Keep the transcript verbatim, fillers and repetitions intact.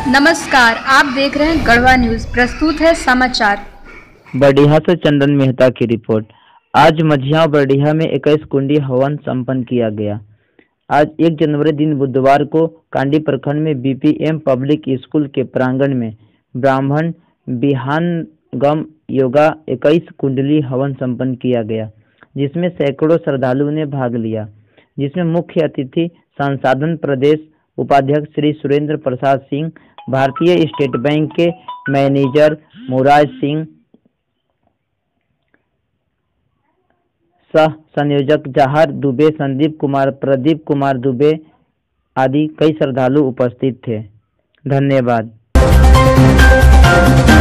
नमस्कार, आप देख रहे हैं गढ़वा न्यूज। प्रस्तुत है समाचार। बरडीहा से चंदन मेहता की रिपोर्ट। आज मझिया बरडीहा में इक्कीस कुंडी हवन संपन्न किया गया। आज एक जनवरी दिन बुधवार को कांडी प्रखंड में बीपीएम पब्लिक स्कूल के प्रांगण में ब्राह्मण विहानगम योगा इक्कीस कुंडली हवन संपन्न किया गया, जिसमें सैकड़ों श्रद्धालुओं ने भाग लिया, जिसमें मुख्य अतिथि संसाधन प्रदेश उपाध्यक्ष श्री सुरेंद्र प्रसाद सिंह, भारतीय स्टेट बैंक के मैनेजर मुराज सिंह, सह संयोजक जहार दुबे, संदीप कुमार, प्रदीप कुमार दुबे आदि कई श्रद्धालु उपस्थित थे। धन्यवाद।